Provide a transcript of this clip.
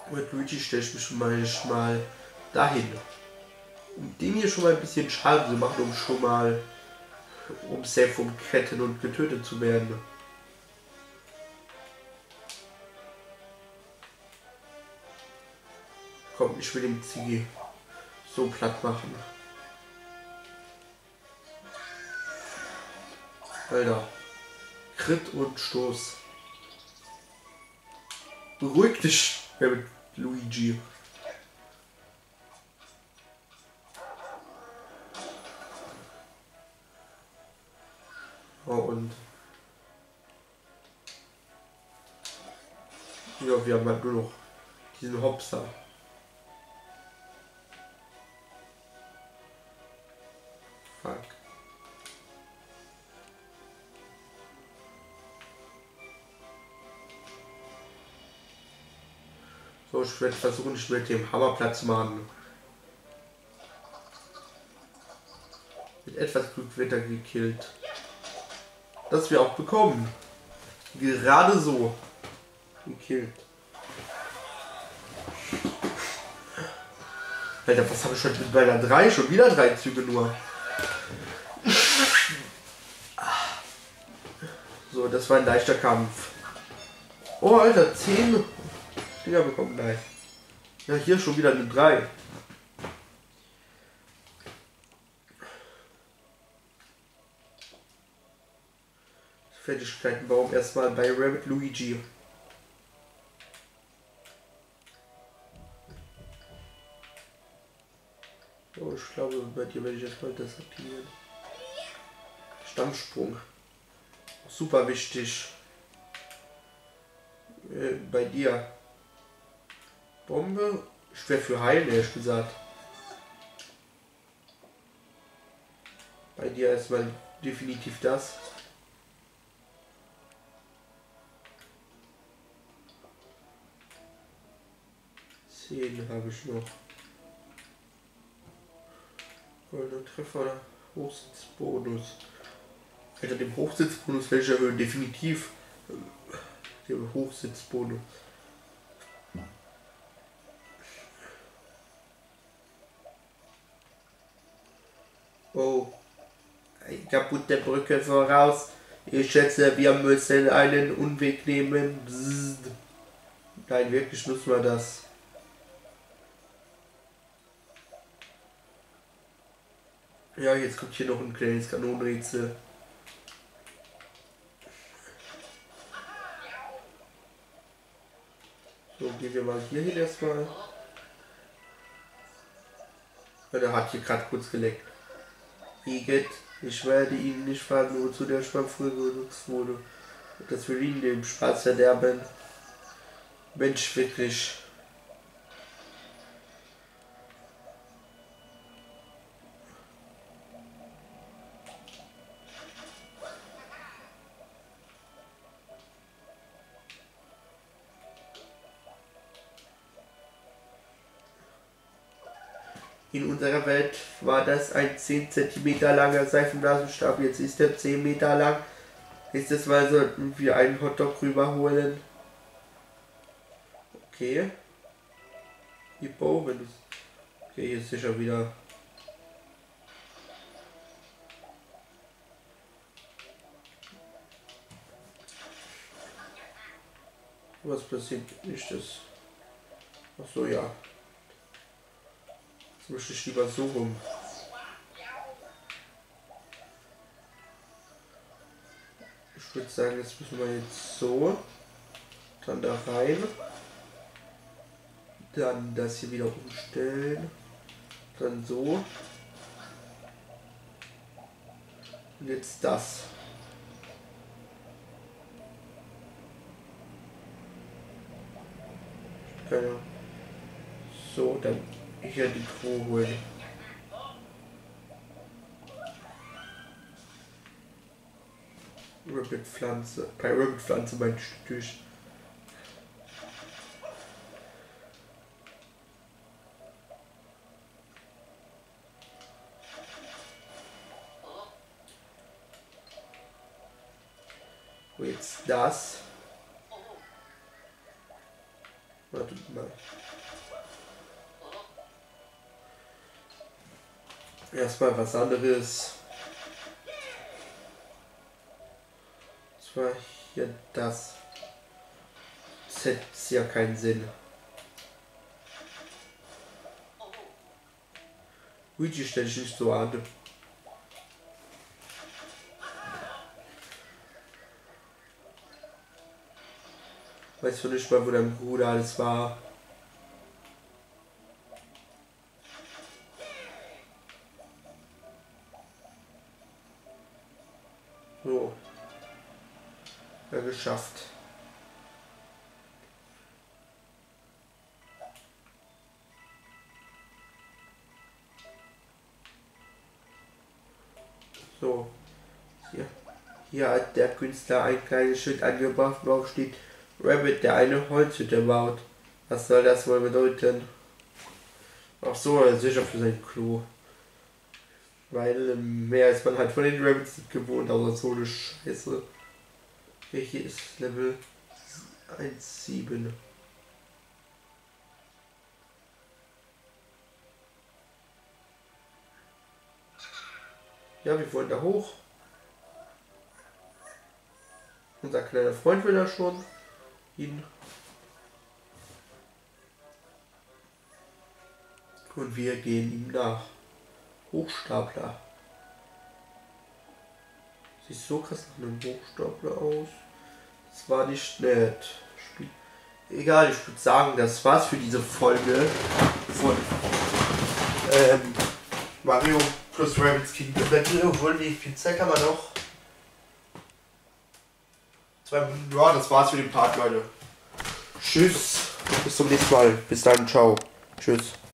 Mit Luigi stelle ich mich schon mal dahin. Um dem hier schon mal ein bisschen Schaden zu machen, um safe umketten und getötet zu werden. Komm, ich will den Ziggy so platt machen. Alter. Crit und Stoß. Beruhig dich, Luigi. Oh, und ja, wir haben halt nur noch diesen Hopser. Fuck. So, ich werde versuchen, ich mit dem Hammer Platz zu machen. Mit etwas Glück wird er gekillt. Das wir auch bekommen. Gerade so. Gekillt. Alter, was habe ich schon bei der 3? Schon wieder 3 Züge nur. So, das war ein leichter Kampf. Oh, Alter, 10 Dinger bekommen gleich. Ja, hier schon wieder eine 3. Fertigkeitenbaum erstmal bei Rabbit Luigi. Oh, ich glaube, bei dir werde ich jetzt mal das aktivieren. Stammsprung. Super wichtig. Bei dir. Bombe. Schwer für heilen, ehrlich gesagt. Bei dir erstmal definitiv das. 10 habe ich noch. Goldener Treffer, Hochsitzbonus. Hinter dem Hochsitzbonus werde ich erhöhen, definitiv. Der Hochsitzbonus. Oh, kaputte Brücke voraus. Ich schätze, wir müssen einen Umweg nehmen. Bzzzt. Nein, wirklich müssen wir das. Ja, jetzt kommt hier noch ein kleines Kanonenrätsel. So, gehen wir mal hier hin erstmal. Der hat hier gerade kurz geleckt. Igitt, ich werde ihn nicht fragen, wozu der Schwamm früher genutzt wurde. Das will ihn dem Spaß verderben. Mensch, wirklich. In unserer Welt war das ein 10 cm langer Seifenblasenstab, jetzt ist er 10 Meter lang. Nächstes Mal sollten wir einen Hotdog rüberholen. Okay. Hippo, wenn du. Okay, hier ist sicher wieder. Was passiert nicht das? Ach so, ja. Jetzt möchte ich lieber so rum. Ich würde sagen, jetzt müssen wir jetzt so. Dann da rein. Dann das hier wieder umstellen. Dann so. Und jetzt das. Keine. So, dann hier die Truhe holen. Rabbit Pflanze. Bei Rabbit Pflanze mein Tisch. Jetzt das. Warte Nein. Erstmal was anderes. Das war hier das. Das hätte ja keinen Sinn. Luigi stelle ich nicht so an. Weißt du nicht mal, wo dein Bruder alles war? So. Ja, geschafft. So. Hier hat der Künstler ein kleines Schild angebracht, worauf steht Rabbit, der eine Holzhütte baut. Was soll das wohl bedeuten? Ach so, er ist sicher für sein Klo. Weil mehr ist man halt von den Rabbits nicht gewohnt, aber so eine Scheiße. Hier ist Level 1,7. Ja, wir wollen da hoch. Unser kleiner Freund will da schon hin. Und wir gehen ihm nach. Hochstapler. Sieht so krass nach einem Hochstapler aus. Das war nicht nett. Egal, ich würde sagen, das war's für diese Folge von Mario plus Rabbids Kingdom Battle. Obwohl, wie viel Zeit haben wir noch? 2 Minuten. Ja, das war's für den Part, Leute. Tschüss. Bis zum nächsten Mal. Bis dann. Ciao. Tschüss.